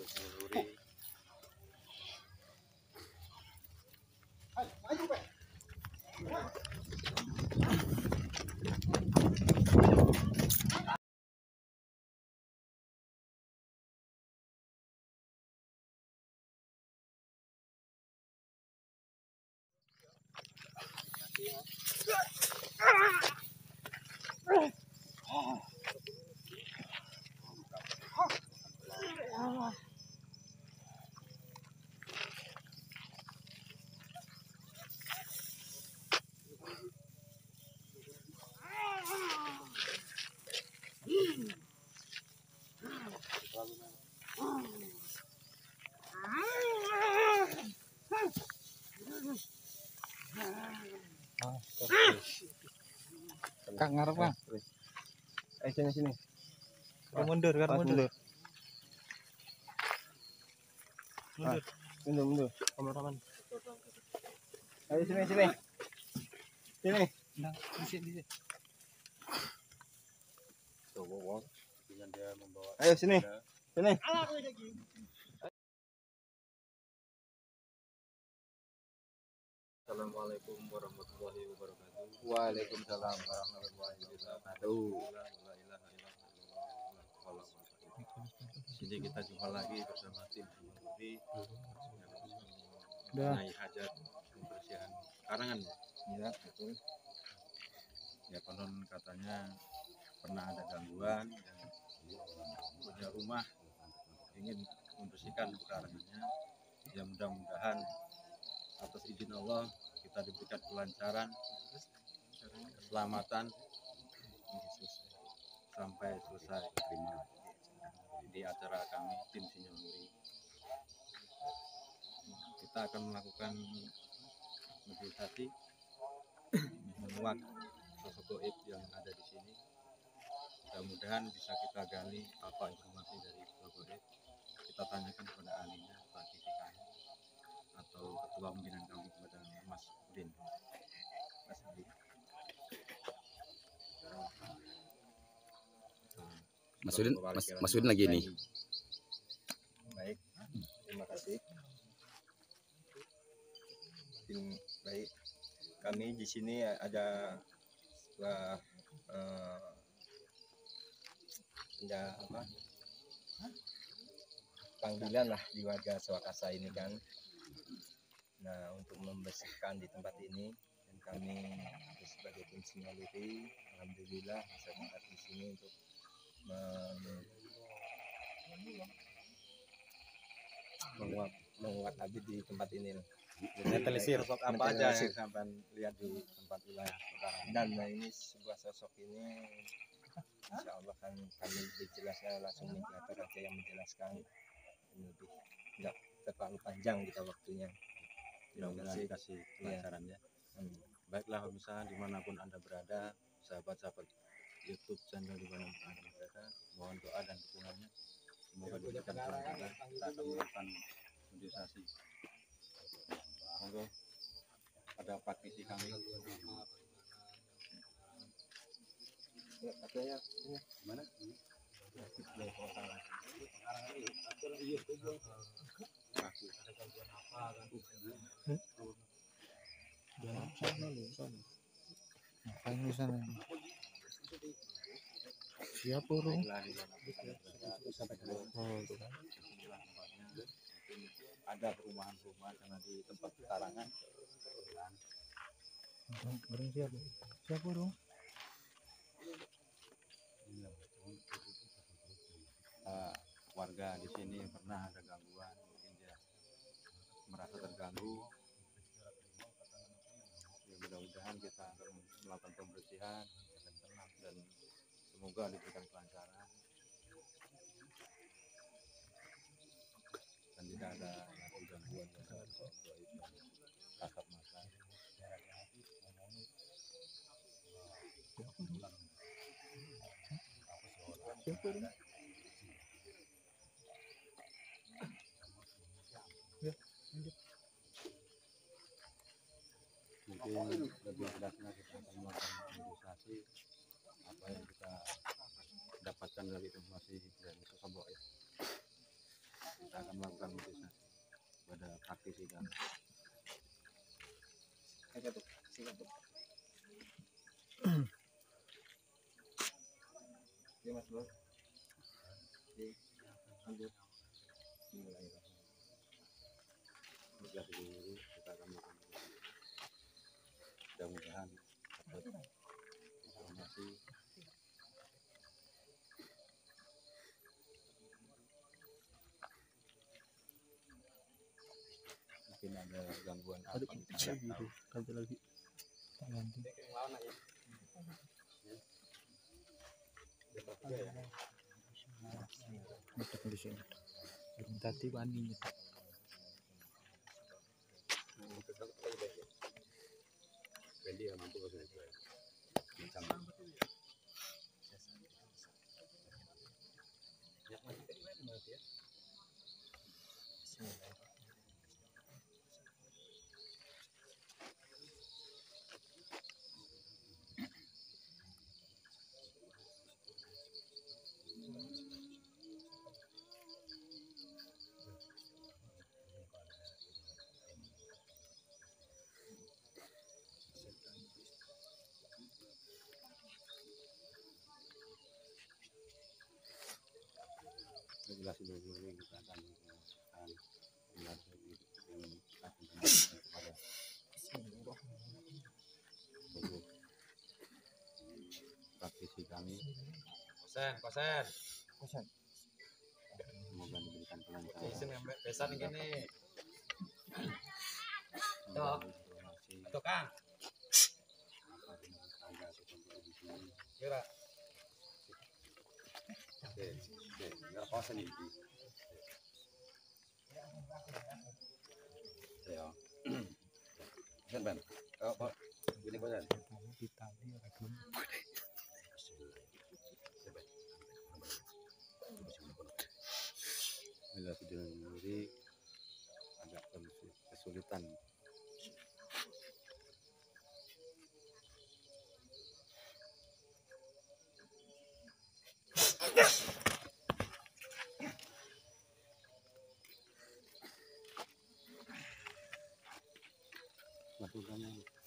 untuk menyeluri. Kak ngarep Bang. Sini. Mundur. Mundur. Kameraman. Ayo sini. Sini. Nah, di sini. Tuh, dengan dia membawa. Ayo sini. Sini. Assalamualaikum warahmatullahi wabarakatuh. Waalaikumsalam warahmatullahi wabarakatuh. Jadi kita jumpa lagi bersama tim Simuluri yang mengenai hajat pembersihan karangan ya. Iya betul. Ya konon katanya pernah ada gangguan dan punya rumah ingin membersihkan karangannya. Ya mudah-mudahan atas izin Allah kita diberikan kelancaran, keselamatan sampai selesai di acara kami tim Sinyaluri. Kita akan melakukan meditasi menguak sosok gaib yang ada di sini. Mudah-mudahan bisa kita gali apa informasi dari sosok gaib. Kita tanyakan kepada ahlinya, Pak Kiki kami atau ketua pimpinan kami kepada Mas Udin. Mas Udin lagi nih. Baik, terima kasih. Baik, kami di sini ada sebuah panggilan lah di warga Sawakasa ini kan. Nah, untuk membersihkan di tempat ini dan kami sebagai tim Sinyaluri, alhamdulillah bisa tempat di sini untuk menguat api di tempat ini. Netralisir sosok apa aja yang sampai lihat di tempat wilayah sekarang. Dan ini sebuah sosok ini, insya Allah kan kami dijelaskan langsung mediator aja yang menjelaskan, lebih nggak terlalu panjang kita waktunya. Mudah-mudahan dikasih kelancaran ya. Baiklah pemirsa dimanapun Anda berada, sahabat-sahabat YouTube channel dimanapun Anda berada, mohon doa dan dukungannya. Semoga diberikan kelancaran. Kita akan melakukan meditasi. Monggo ada praktisi kami. Katanya mana? Siap burung. Ada perumahan-perumahan karena di tempat pekarangan. Burung siap burung. Warga di sini pernah ada gangguan, mungkin dia merasa terganggu. Ya, mudah-mudahan kita akan melakukan pembersihan dan semoga diberikan kelancaran dan tidak ada gangguan yang kasat mata. Mungkin lebih jelasnya kita akan melakukan meditasi apa yang kita dapatkan dari informasi dari sosok gaib. kita akan melakukan mobilisasi pada praktisi kami. Oke Mas Bro. Oke, lanjut. Sudah dulu kita akan melakukan mudah-mudahan dapat informasi mungkin ada gangguan apa kita gitu. Ganti lagi. Tak ganti. Nyetok di sini. Belum tadi wani nyetok. Randy ya mampu ke saya. Jelas dulu ini kita akan kepada tubuh praktisi kami. Kosen. Semoga diberikan kelancaran. Besan gini. Tuh. Informasi Tuh Kang. apa yang ada seperti di sini. Kira. Oke, nggak kosan ini. Ya. Ben. Oh, Pak. Gini kosan. Di tali ada belum. Bila sudah sendiri agak kesulitan. Masukannya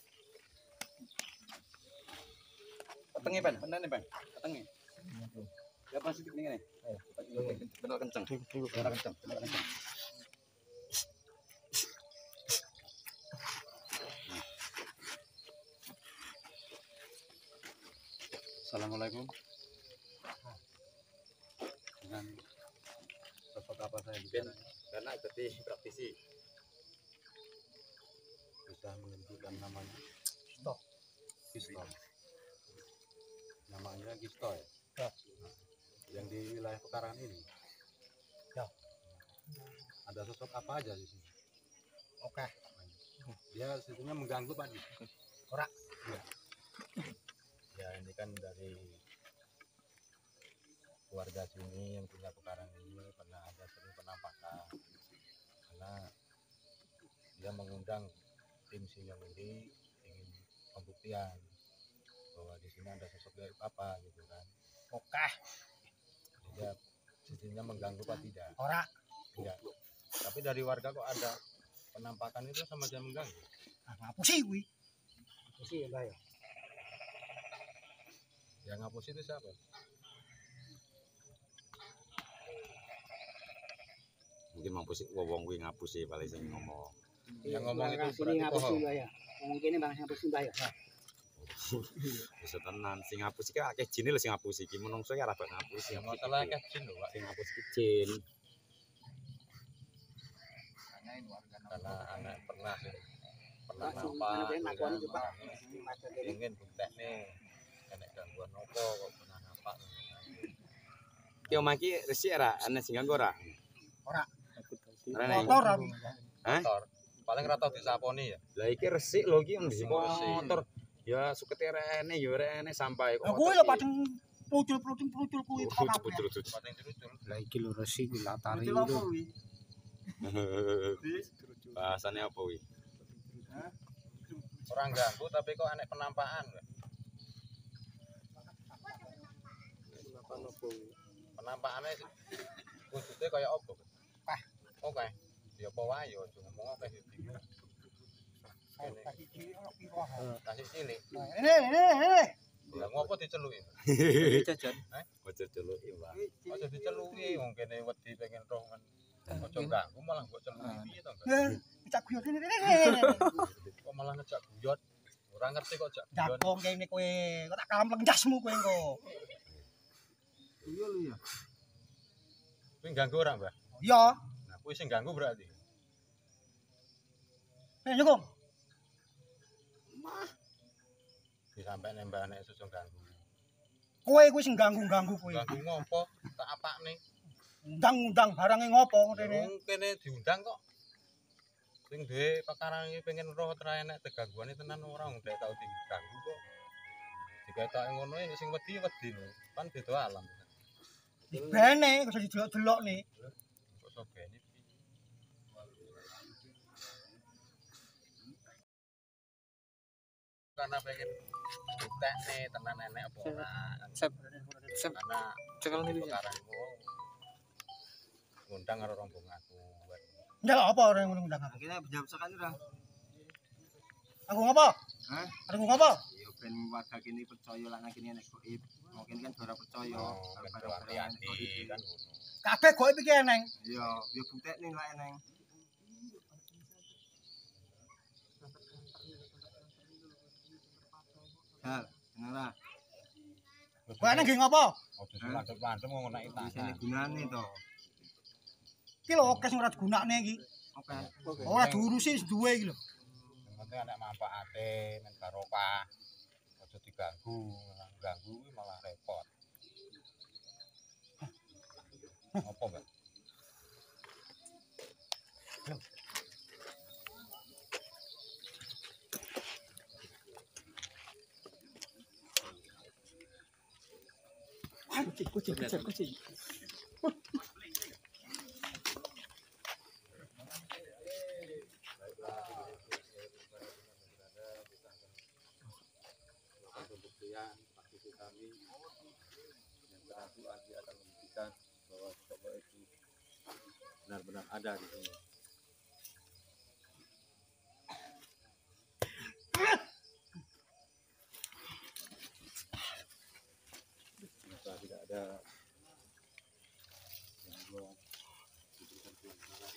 Petengnya ban, benar ban. Petengnya. Ya pasti ini nih. Benar kencang. Benar kencang. Assalamualaikum. Dengan sosok apa saya bicara? Karena ikuti praktisi. Bisa menentukan namanya. Gisto. Namanya Gisto ya? Ya. Yang di wilayah pekarangan ini. Ya. Ada sosok apa aja di sini? Oke. Dia sebetulnya mengganggu Pak. Ora. Ya. Ya ini kan dari keluarga sini yang punya pekarangan ini pernah ada sering penampakan karena dia mengundang tim Sinyong ini ingin pembuktian bahwa di sini ada sosok dari apa gitu kan. Oke. Dia sisinya mengganggu apa tidak? Ora. Tidak. Tapi dari warga kok ada penampakan itu sama aja mengganggu. Ngapus sih kuwi? Ngapus sih ya. Yang ngapus itu siapa? Mungkin mampus wong kuwi ngapusi paling sing ngomong. Yang ngomong itu berarti bohong. Mungkin bang ngapus mbah ya. Bisa tenan sing ngapus iki akeh jine lho sing ngapus iki menungso ya ora bak ngapus. Yang masalah akeh jin lho Pak. Sing ngapus iki jin. Karena anak pernah Langsung nampak anak nakoni coba. ingin bukti nih kena gangguan opo kok pernah nampak. Ki omah iki resik ora ana sing ganggu ora? Ora. Ora nek. Motor aku. Hah? Motor. Paling rata disaponi ya. Lah iki resik lho iki ndisi Resik. motor. Ya sukete rene ya rene sampai kok. Aku ya padeng pucul kuwi kok kabeh. pucul. Paling cucul. Lah iki lho resi kuwi latari Itu apa wi? Bahasane apa kuwi? Orang ganggu tapi kok aneh penampakan. Penampakannya wujudnya kayak apa? Oke. Ya apa wae yo aja ngomong oke sithik. Kasih cilik. Ini. Lah ngopo diceluki? Jajan. Aja celuki, Pak. Aja diceluki wong kene wedi pengen roh kan. Aja ganggu malah mbok celuki piye to, Mbak? Cak guyon ini. Kok malah ngejak guyon. Ora ngerti kok jak guyon. Jabong kene kowe. Kok tak kampleng jasmu kowe engko. Iya lho ya. Kuwi ganggu ora, Mbak? Iya. Nah, kuwi sing ganggu berarti. Nyukung. Disampe nembak nek susung ganggu. Kowe kuwi sing ganggu-ganggu kowe. Ganggu ngopo? Tak apakne. Undang-undang barange ngopo ngene. Wong kene diundang kok. Sing duwe perkara iki pengen roh tra enek tegangguane tenan ora wong dek tau diganggu kok. Diketoke ngono sing wedi wedine. Kan beda alam. Bene kok didelok-delok nih. Kok iso bene piye? Karena pengen buktekne tenan enek apa ora. Sep. Karena Cekel ngene ya. perkara iku ngundang karo rombongan aku. Ndak apa orang ngundang aku. Akhirnya jam sekali ora. Aku ngopo? Hah? Aku ngopo? Ya ben warga kene percaya lah nang kene nek gaib. Mungkin kan ora percaya. Kan hati-hati kan ngono. Kabeh gaib iki eneng. Iya, ya buktekne lah eneng. Hal, bener Kowe eneng nggih ngopo? Ojo landep-landep ngono nek lah. Sing tangan. gunane to. Iki lho oke sing ora digunakne iki. Oke. Ora diurusi wis duwe iki lho. Yang penting anak manfaate men barokah. Ojo diganggu, ganggu kuwi malah repot. Apa, Mbak? Kucing. Pembuktian aktivitas kami yang terakhir Andi akan membuktikan bahwa sosok itu benar-benar ada di sini. Jika tidak ada gangguan diberikan kelancaran.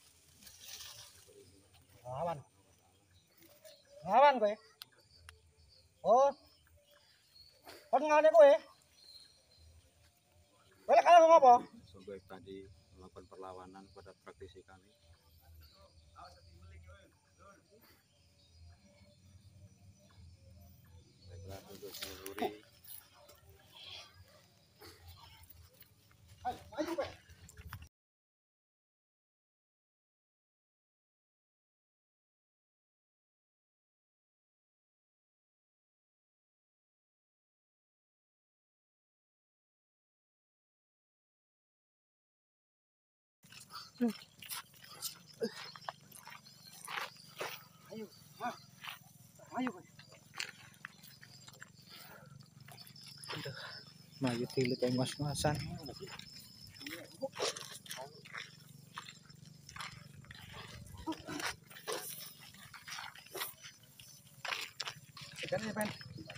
Lawan kowe. Oh. Kon ngene kowe. Kowe lek kalah ngopo? Sosok tadi melakukan perlawanan pada praktisi kami. Baiklah untuk seluruh Maju kowe. Ayo kowe. Maju tilik kayak mas-masan. Sekarang ya, Pen.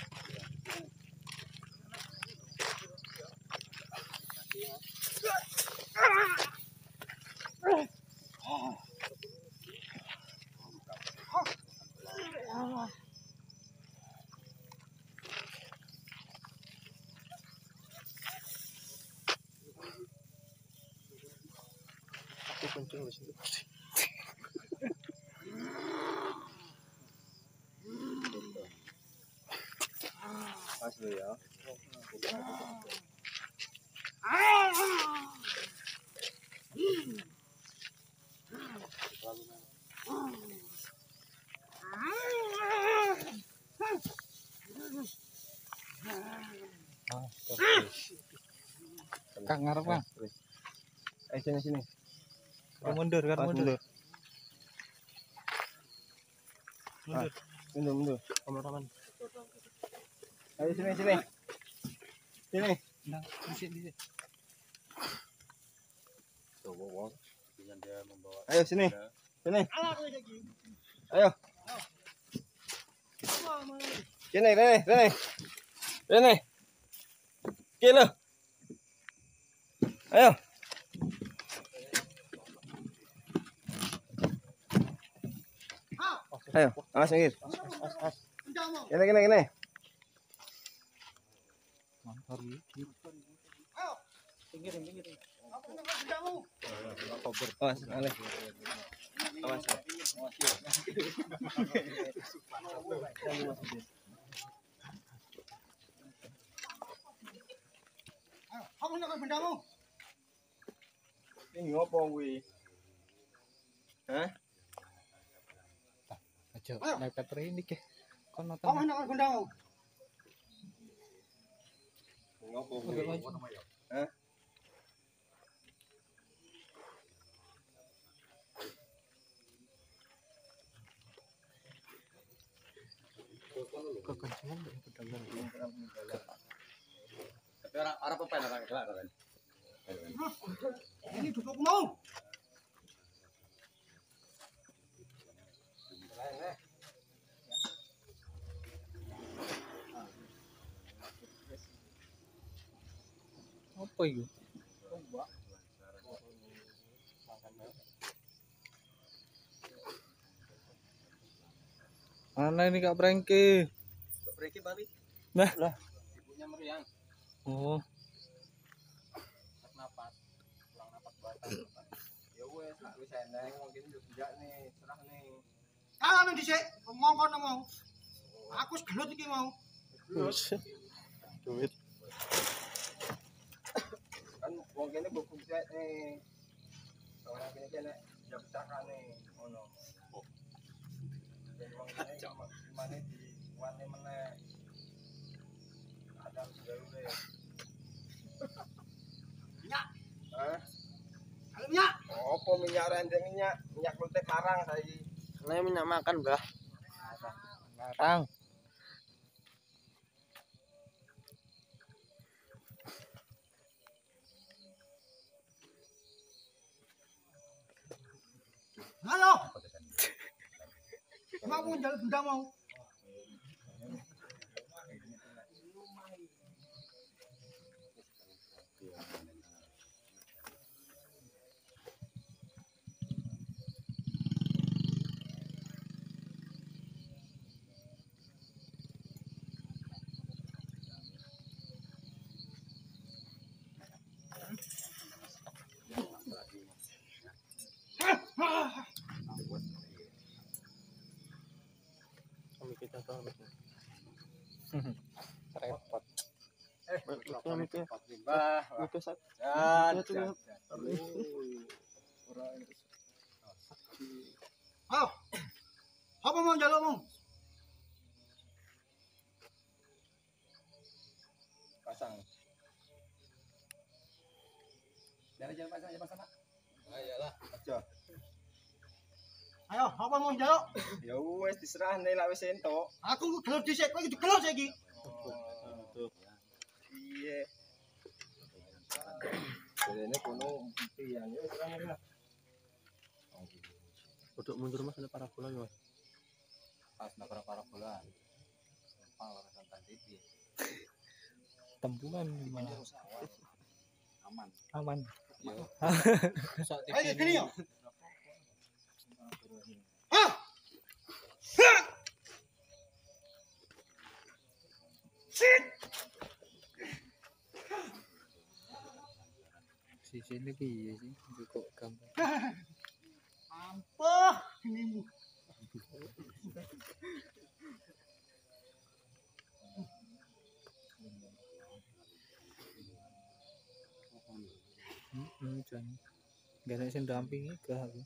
Aku kencing di situ. pas lo ya. Kang ngarep Kang. Sini. Mundur kan mundur. Mundur. Kameraman. Ayo sini. Sini. Nah, di sini. Coba dengan dia membawa Ayo sini. Sini. Alah kowe iki. Ayo. Sini, Rene. Rene. Kilo. Ayo. Ayo, awas minggir. Pendamu. Gini. Mantap iki. Ayo. Pinggir. Aku nang pendamu. Awas, Ale. Awas. Ayo, kamu nang pendamu. Ini ngopo kuwi? Hah? Aja mepet ini ke. Kono Kamu tengah. nang pendamu. Ngopo Udah kuwi? maju. Hah? Kekencangan dari pedagang. Tapi ora pepen ora kelak kan. Ini duduk mau. Apa itu? Mana ini Kak Prengki? Breki balik. Nah, Ibunya meriang. oh, Napas. Kurang napas batang. Ya wes, nak wis eneng mungkin yo sejak nih, serah nih. Kalah nang dhisik, ngongkon mau. Aku wis gelut iki mau. duit. Kan wong kene buku cek nih. Orang kene kene ya pecahane ngono. Jadi wong kene gimana di wane meneh. Ada gawe. Minyak, Hah? kalau minyak. Apa minyak rendeng minyak kultek larang saiki. Ini minyak makan, Mbah. Larang. Halo. Mau njaluk benda mau. Kami kita tahu. Repot. Wah, Itu sak. Ayo. Apa mau njalukmu? pasang. Dari jalan pasang aja pasang, Pak. Ayolah, aja. Ayo, apa mau njaluk? Ya wes diserah nih lak wis entuk. Aku gelut dhisik, kowe kudu gelut saiki. Iya. Ini kono pian ya serah nih lah. Untuk mundur Mas ada parabola ya, Mas. Pas nak parabola. Warasan tadi piye? Tempuan malah Aman. aman. Ayo sini yo. Ah! Sit. Di sini piye sih? Cukup gampang. Ampuh, ini. Jangan. Gak ada yang dampingi ke aku.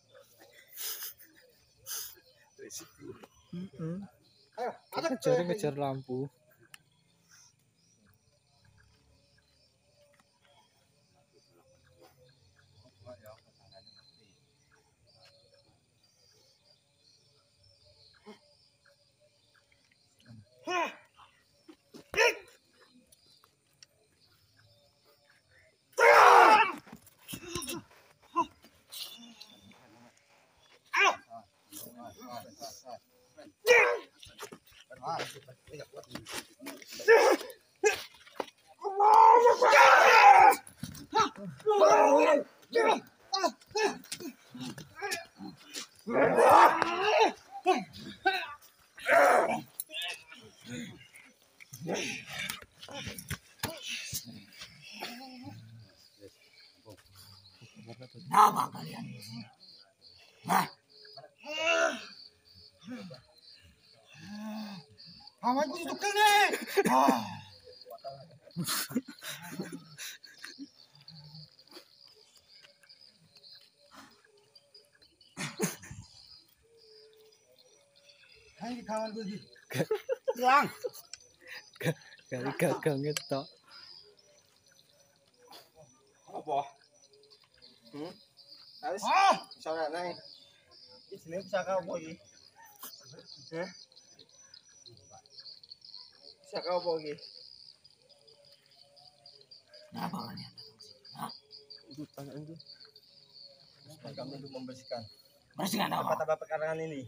Ayo, Ngejar lampu. Kenapa kalian di sini? Hah? Awan ku tutup nih. Hai kawan gue gitu. Hilang. Kali gagal ngetok. Apa? Harus soalnya nang isine pusaka apa iki? Hah? Pusaka apa iki? Kenapa kalian? Itu tanya itu. Supaya kami untuk membersihkan Bersihkan apa? tempat-tempat pekarangan ini.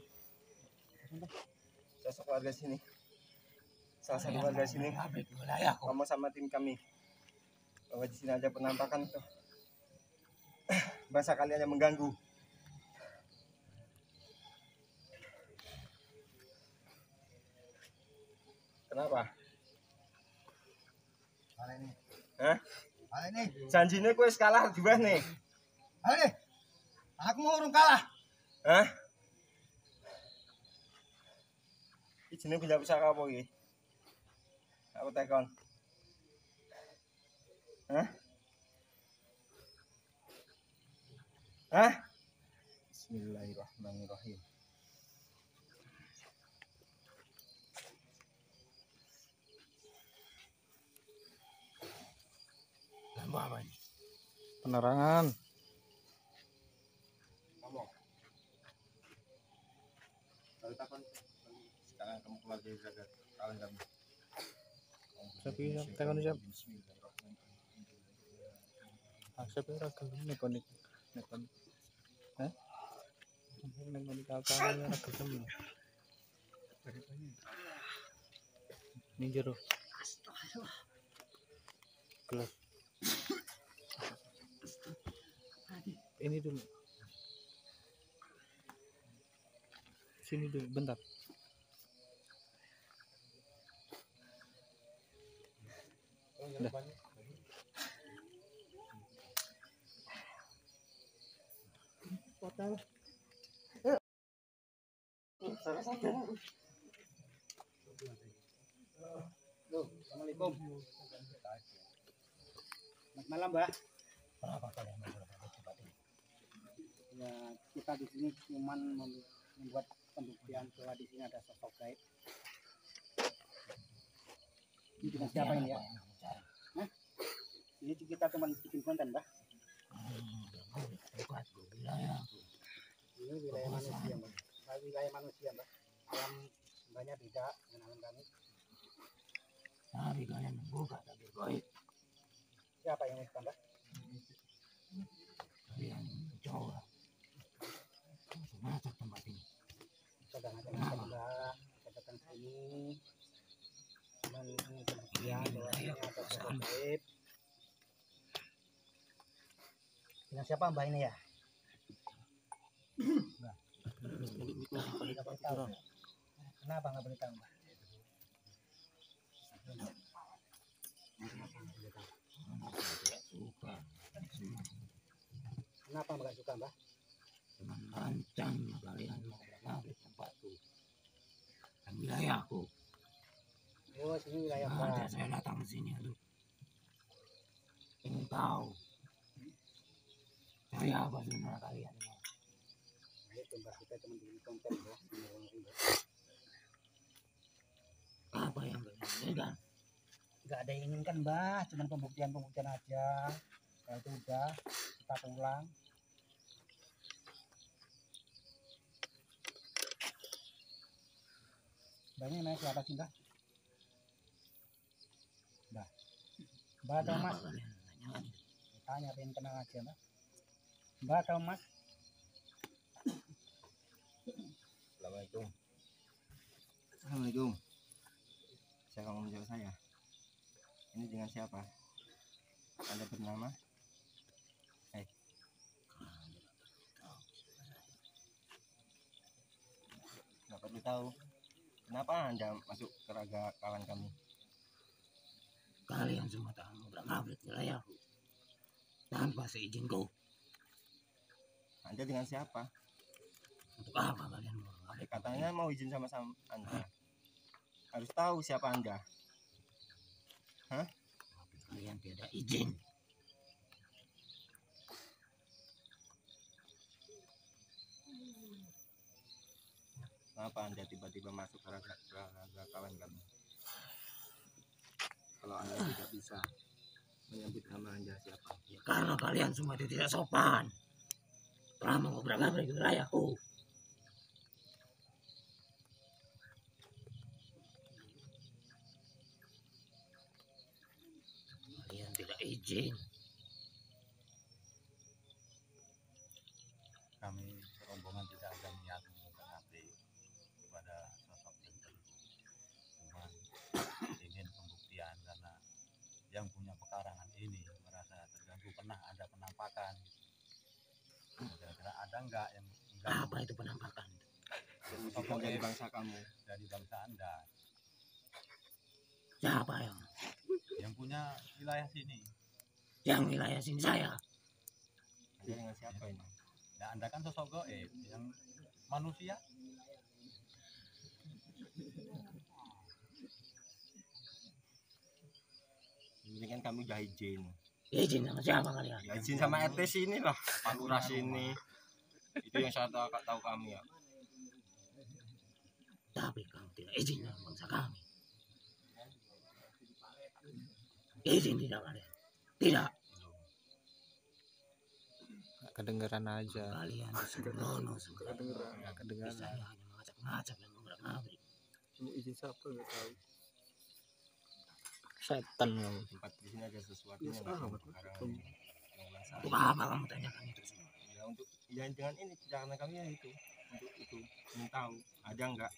Sosok warga sini. Salah satu warga sini. Wilayahku. Kamu sama tim kami. Bahwa di sini ada penampakan tuh. Bangsa kalian yang mengganggu. Kenapa? Mana ini? Hah? Mana ini? Janjinya kue kalah dua nih. Mana ini? Aku mau urung kalah. Hah? Ini punya pusaka apa iki? Aku tekon. Hah? Hah? Bismillahirrahmanirrahim. Lampu apa ini? Penerangan. Lalu kapan? Sekarang kamu keluar dari jaga kalian kamu. Tapi tekan siap. Siapa yang ragal nekon nekon. Hah? Nekon kakaknya ragal semua. Ini jeruk. Gelas. Ini dulu. Sini dulu, bentar. Udah. Assalamualaikum. Selamat malam, Mbak. Berapa kalian ya, kita di sini cuma membuat pembuktian bahwa di sini ada sosok gaib. Ini dengan siapa ini ya? Hah? Ini kita cuma bikin konten, Mbak. Ini wilayah manusia, Mbak. Wilayah manusia, Mbak. Alam banyak beda dengan alam kami. Tapi kalian membuka tapi gaib. Siapa yang membuka, Mbak? Kalian mencoba masuk tempat ini. Sedang ada Mbak, saya datang sini dan ini pembuktian bahwa ini ada sosok gaib. Dengan siapa Mbak ini ya? Mbak. Kenapa nggak boleh tahu, Mbak? Kenapa nggak suka, Mbak? Merancang kalian mengambil tempatku dan wilayahku. Oh, sini wilayah Mbak. Saya datang ke sini untuk ingin tahu cari apa sebenarnya kalian. Itu Mbak, kita cuma bikin konten ya. Apa yang kalian inginkan? Nggak ada yang inginkan, Mbak, cuma pembuktian aja. Kalau itu udah kita pulang. Mbaknya naik ke atas sih, Mbak. Mbak atau Mas? Tanya pengen kenal aja, Mbak. Mbak atau Mas? Assalamualaikum. Assalamualaikum. bisa kamu menjawab saya? Ini dengan siapa? Anda bernama? Nggak perlu tahu. Kenapa Anda masuk ke raga kawan kami? Kalian semua telah mengobrak-abrik wilayahku tanpa seizinku. Anda dengan siapa? Untuk apa kalian mengobrak-abrik? Katanya mau izin sama Anda. Harus tahu siapa Anda. Kalian tidak izin. Kenapa Anda tiba-tiba masuk ke raga kawan kami? Kalau Anda tidak bisa menyebut nama Anda siapa? Ya, karena kalian semua itu tidak sopan. Telah mengobrak-abrik wilayahku. Kalian tidak izin. Kami rombongan tidak ada niat mengobrak-abrik kepada sosok yang tertentu. Cuma ingin pembuktian karena yang punya pekarangan ini merasa terganggu, pernah ada penampakan. Kira-kira ada enggak yang Apa itu penampakan? Bukan dari bangsa kamu. dari bangsa Anda Siapa yang punya wilayah sini? yang wilayah sini saya? Anda dengan siapa ini? Nah, Anda kan sosok goib yang manusia. Ini kan kami udah izin. Izin sama siapa kalian? Ya, izin sama RT sini lah, Pak Lurah sini. Itu yang saya tahu kami ya. Tapi kamu tidak izin dengan bangsa kami. Izin tidak kalian? Tidak. Kedengeran aja. Kalian sembrono. Nggak kedengeran. Bisanya hanya mengacak-ngacak dan mengobrak-abrik. Izin siapa nggak tahu. Setan kamu. Tempat di sini ada sesuatu yang pekarangan yang bangsa. Untuk apa kamu tanyakan itu semua? Ya untuk ya dengan ini karena kami ya itu untuk itu ingin tahu ada enggak?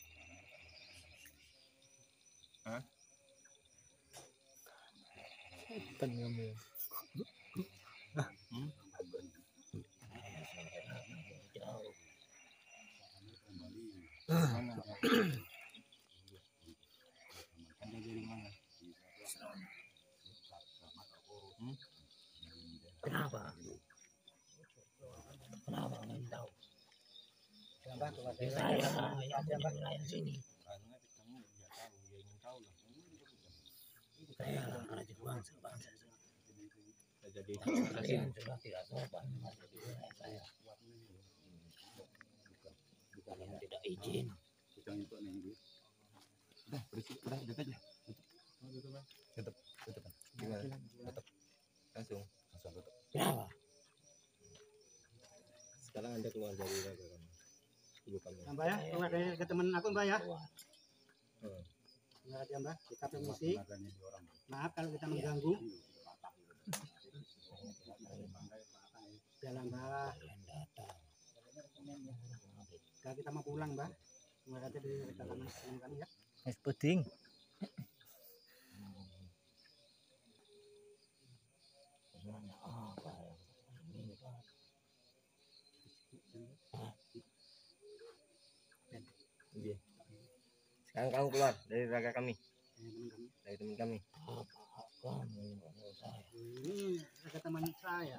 Setan kamu. Mana? Anda dari mana? Kenapa? Kenapa kalian tahu? Saya yang punya wilayah sini. Karena kamu tidak tahu, ya ingin tahu lah. Saya raja bangsa. Jadi Kalian sudah tidak sopan masuk di wilayah saya. Kalian tidak izin. udah berisik, udah aja. Tutup. Gimana? Langsung. tutup. Kenapa? Sekarang Anda keluar dari raga kamu. Ibu kamu. Mbak ya, keluar dari ke teman aku Mbak ya. Hmm. Terima kasih Mbak, kita permisi. Maaf kalau kita mengganggu. Jalan Mbak. Kalian datang. Kalau kita mau pulang Mbak. Terima kasih dari teman kami ya. Es puding. Sebenarnya apa yang ini Pak? Iya. Sekarang kamu keluar dari raga kami, dari teman kami. Apa kamu yang menurut saya? Ini ada teman saya.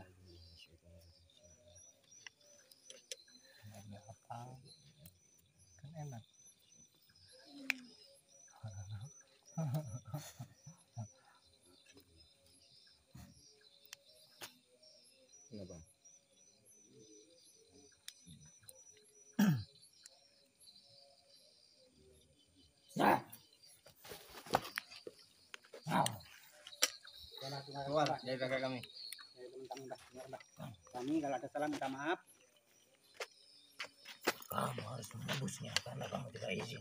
Nanya apa? Kan enak. Kenapa? Nah. Keluar dari raga kami. Teman kami Mbak. Benar, Mbak. Kami kalau ada salah minta maaf. Kamu harus menembusnya karena kamu tidak izin.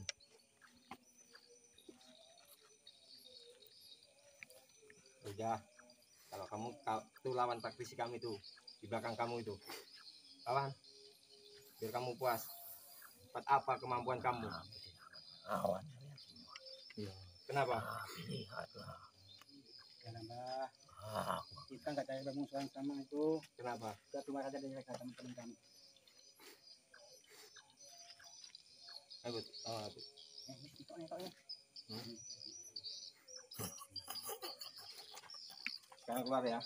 Udah. Kalau kamu tuh lawan praktisi kami tuh di belakang kamu itu. Lawan. Biar kamu puas. Cepat apa kemampuan kamu? Awan kalian semua. Iya. Kenapa? Tapi lihatlah. Jangan Mbah. Aku Kita nggak cari bermusuhan sama itu. Kenapa? Kita cuma saja dari mereka teman-teman kami. Ayo, oh, ayo. Itu. Sekarang keluar ya.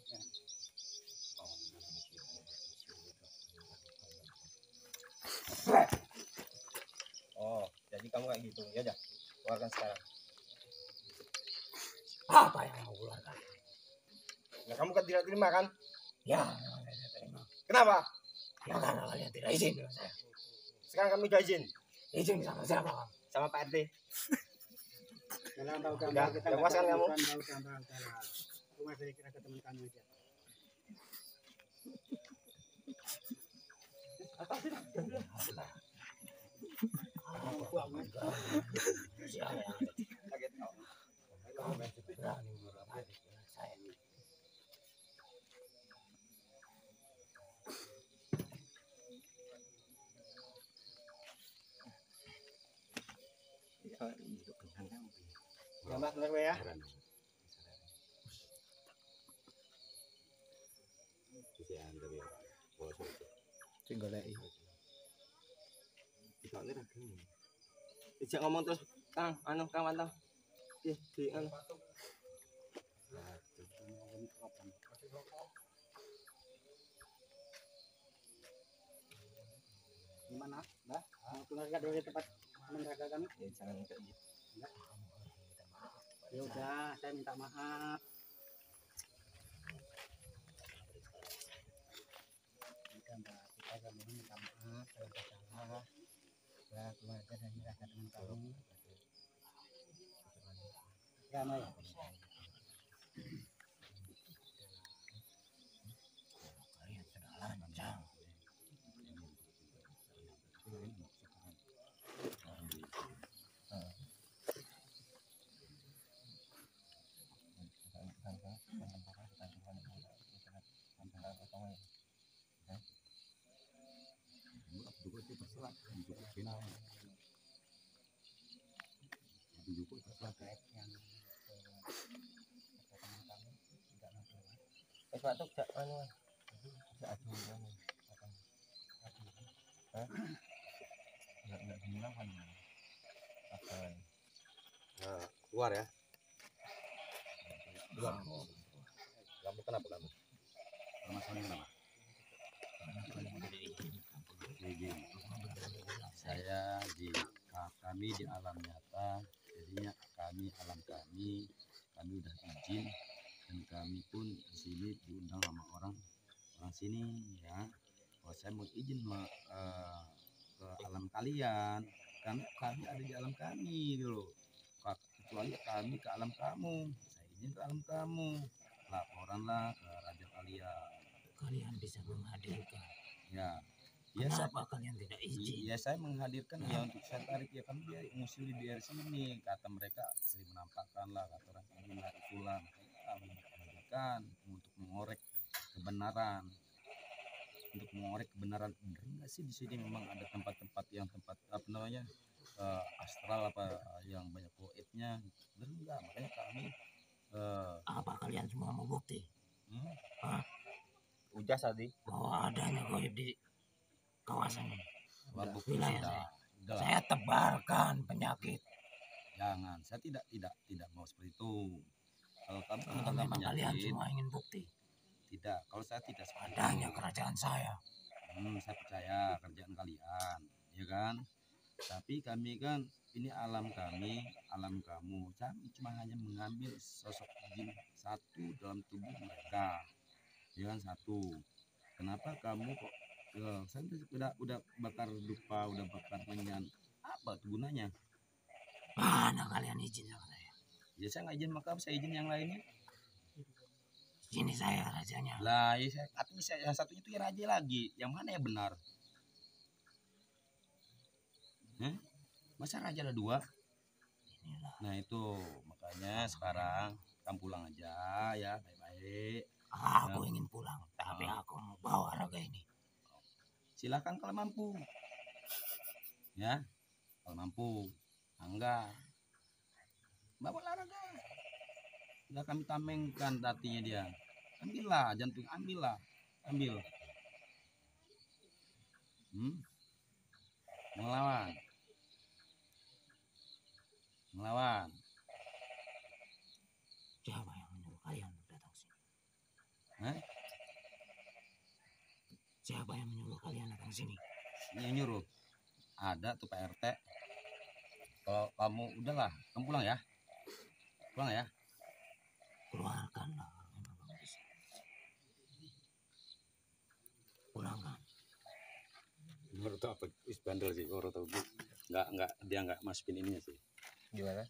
Oh, jadi kamu kayak gitu. Ya udah, keluarkan sekarang. apa yang mau keluarkan? Nah, kamu kan tidak terima kan? Ya, memang saya tidak terima. Kenapa? Ya karena kalian tidak izin dengan saya. Sekarang kami udah izin Izin sama siapa kamu? sama Pak RT. Jangan tahu Udah, gambar kita udah puas kan kamu? tahu gambar udahlah. Cuma dari kita ke teman kami aja. Siapa yang Kaget kau. berani berani dengan saya? Ya, Mbak, keluar ya. Sing goleki. Ijak ngomong terus, Kang, Kang Mantap. Di anu. Gimana, Mbah? Mau keluar nggak dari tempat menjaga kami? Ya, jangan kayak gitu. Ya udah, saya minta maaf. Udah Mbak, kita kami minta maaf kalau ada salah. Ya keluarga dan mereka teman kami. Ya, Mai. Kalian sudah lancang. Pak tuh jak anu. Jak adu anu. Hah? Enggak bilang kan. Apa? Nah, keluar ya. Keluar. Kamu kenapa kamu? Permasalahannya kenapa? Saya kami di alam nyata, jadinya kami alam kami udah izin dan kami pun di sini diundang sama orang sini ya. Kalau saya mau izin ke alam kalian, kami ada di alam kami gitu loh. Kecuali kami ke alam kamu, saya izin ke alam kamu, laporanlah ke raja kalian. Kalian bisa menghadirkan. Ya, ya Kenapa kalian tidak izin? iya saya menghadirkan ya untuk saya tarik ya kan dia ngusil di daerah sini, kata mereka sering menampakkan lah kata orang inilah itulah, makanya kami menghadirkan untuk mengorek kebenaran, bener nggak sih di sini memang ada tempat-tempat yang tempat apa namanya astral apa yang banyak goibnya, bener enggak, makanya kami Apa kalian semua mau bukti Ujas tadi. bahwa adanya goib di kawasan bukti wilayah sudah, saya? udah lah. Saya tebarkan penyakit. Jangan, saya tidak mau seperti itu. Kalau kamu Kalau tentang memang kalian penyakit, semua ingin bukti tidak. Kalau saya tidak seperti adanya itu. kerajaan saya. Saya percaya kerjaan kalian, ya kan? Tapi kami kan ini alam kami, alam kamu. Kami cuma hanya mengambil sosok jin satu dalam tubuh mereka, ya kan satu. Kenapa kamu kok? Saya udah bakar dupa, udah bakar menyan. Apa tuh gunanya? Mana kalian izin sama saya? Ya saya nggak izin makam, saya izin yang lainnya. Sini saya rajanya. Lah, ya artinya yang satunya itu ya raja lagi. Yang mana yang benar? Masa raja ada dua? Inilah. Nah itu makanya sekarang kamu pulang aja ya baik-baik. Aku ingin pulang, tapi aku mau bawa raga ini. Silahkan kalau mampu. Ya, kalau mampu. Enggak. Bapak olahraga. Sudah kami tamengkan tatinya dia. Ambillah jantung, ambillah. Ambil. Melawan. Melawan. Siapa yang menyuruh kalian datang sini? Hah? Siapa yang menyuruh kalian datang sini? Ini yang nyuruh. Ada tuh Pak RT. Kalau kamu udahlah, kamu pulang ya. Pulang ya. Keluarkanlah memang bagus. Pulangkan. Menurut apa? Is bandel sih, orang tahu. Enggak dia enggak masukin ininya sih. Gimana?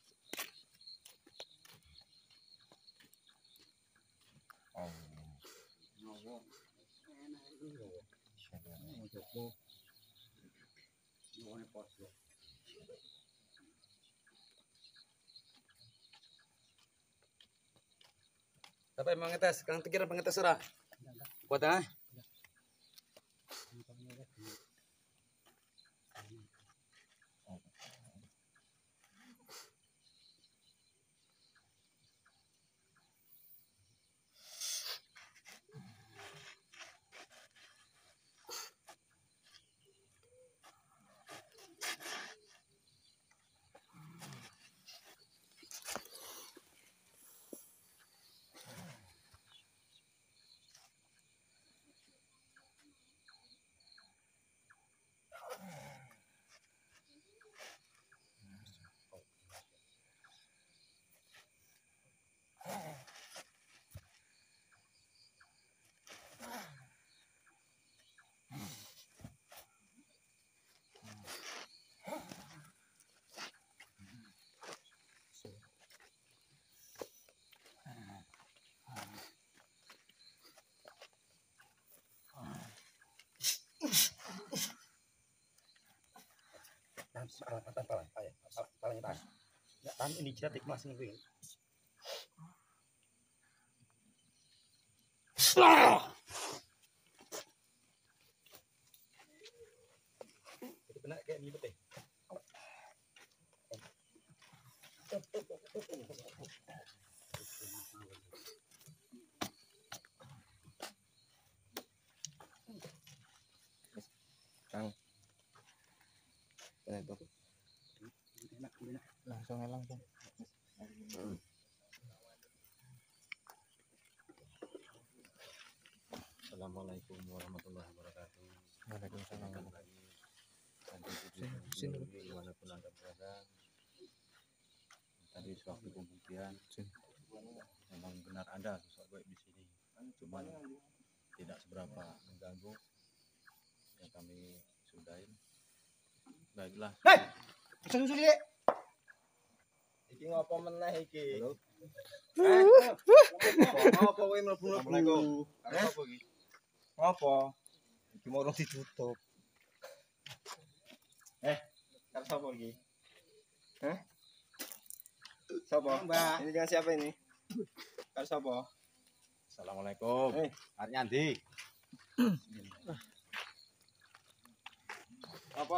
Tapi emang ngetes, kang pikir apa ngetes ora? Kuat ah? Ini jilat ikhlas nih. Itu kena kayak gitu deh. Kang. Kenapa? Langsung. Assalamualaikum warahmatullahi wabarakatuh. Waalaikumsalam. Dimanapun anda berada, tadi sewaktu pembuktian memang benar ada sosok baik di sini, cuman tidak seberapa mengganggu. Ya kami sudahin. Baiklah. Susul iki. Iki ngopo meneh iki? Halo. Ngopo kowe mlebu mlebu? Apa iki? Ngopo? Iki mau urung ditutup. Karo sapa iki? Hah? Sapa? Mbak. Ini dengan siapa ini? Karo sapa? Assalamualaikum. Artinya Andi. Apa?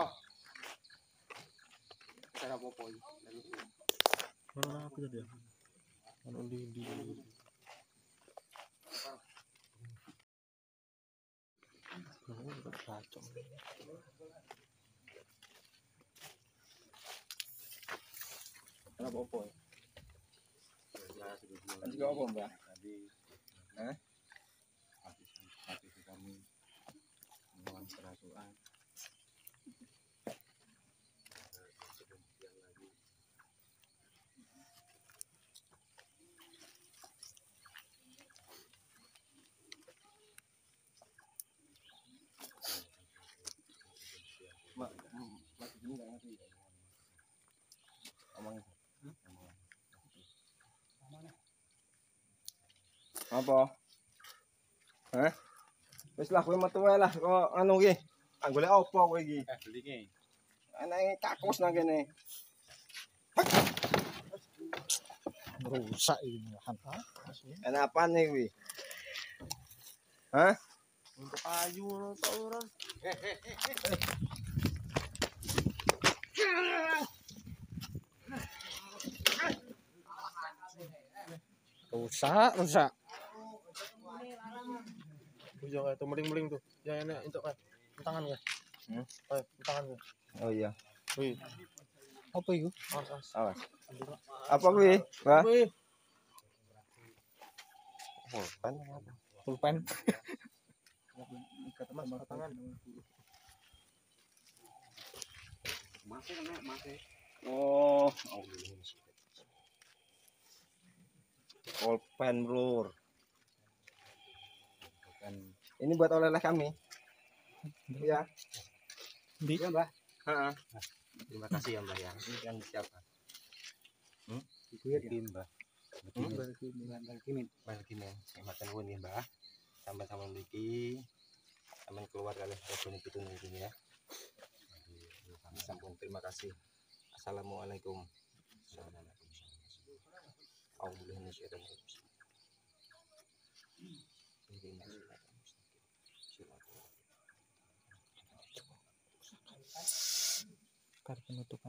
Cara apa iki? Mana aku tadi? Anu di kacau. Kenapa apa? Kan juga apa, Mbak? Tadi hati kami melawan kerasukan. Apa? Hah? Wis lah kowe metu wae lah kok anu iki. Ah golek apa kowe iki? Beli iki. Anake kakus nang kene. Rusak ini lahan. Enak apaan nih kuwi? Hah? Untuk kayu atau orang? Rusak. Bujang kayak tuh meling-meling tuh. Ya enak itu kan. Tangan ya. Tangan ya. Oh iya. Wih. Apa itu? Awas. Apa kuwi? Wah. Wih. Pulpen. Tangan. Oh, pulpen lur. Ini buat oleh-oleh kami. Iya. Di. Iya, Mbah. Heeh. Terima kasih ya Mbak ya. Ini kan siapa? Ibu ya, Mbak. Balkimin. Balkimen. Saya makan nuwun ya Mbak. Sampai-sampai mriki. Sampeyan keluar kali regane pitung ini ya. Sampun terima kasih. Assalamualaikum. Kar penutupan.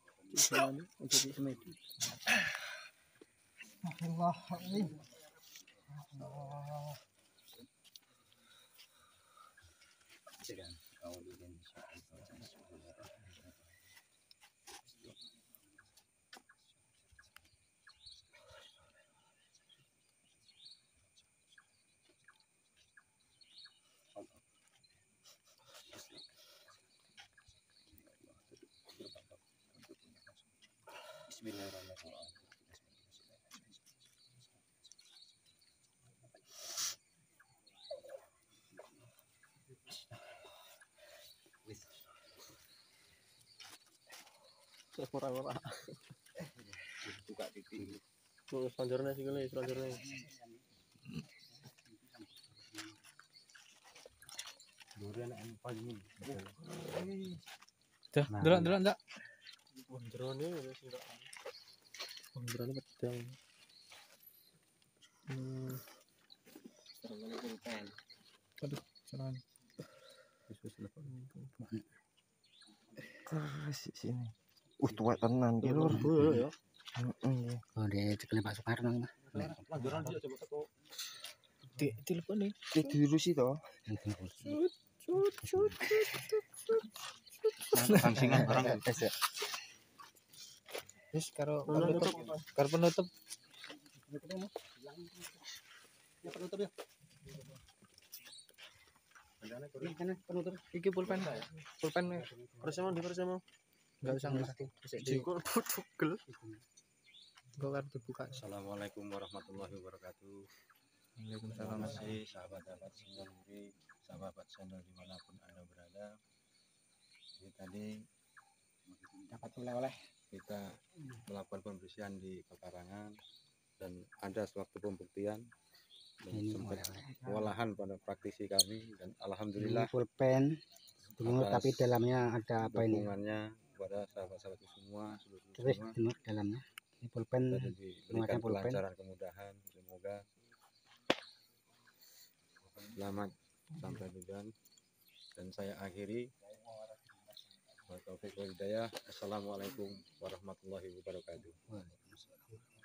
Bismillahirrahmanirrahim. Ora-ora. Buka titik. Tuh selanjutnya sih kali, selanjutnya. Durian empal ini. Dah, delok ndak. Jerone wis enggak. Jerone pedang. Aduh, salah. Sini. Tua tenan ki lur. Ya. Heeh. Oh, dia cekelin Pak Soekarno. Lanjutan dia coba teko. Telepon nih. Dilurusi to. Rangsingan barang. Wis karo penutup. Ya penutup ya. Penutup. Iki pulpen. Pulpen Persema di persema. enggak usah. Sik di. Jiko putugel. Gua kan dibuka. Assalamualaikum warahmatullahi wabarakatuh. Waalaikumsalam. Terima kasih sahabat-sahabat Sinjamuri, sahabat channel dimanapun Anda berada. Jadi tadi Dapat oleh-oleh. kita melakukan pembersihan di pekarangan dan ada sewaktu pembuktian dan Ini sempat oleh-oleh. kewalahan pada praktisi kami dan Ini alhamdulillah pulpen. Dulu atas tapi dalamnya ada apa ini? dukungannya kepada sahabat-sahabat semua seluruh Terus semua dengar dalamnya. Ini pulpen. tadi diberikan pulpen. kelancaran kemudahan, semoga selamat sampai tujuan. Dan saya akhiri. Wa taufiq wal hidayah. Assalamualaikum warahmatullahi wabarakatuh.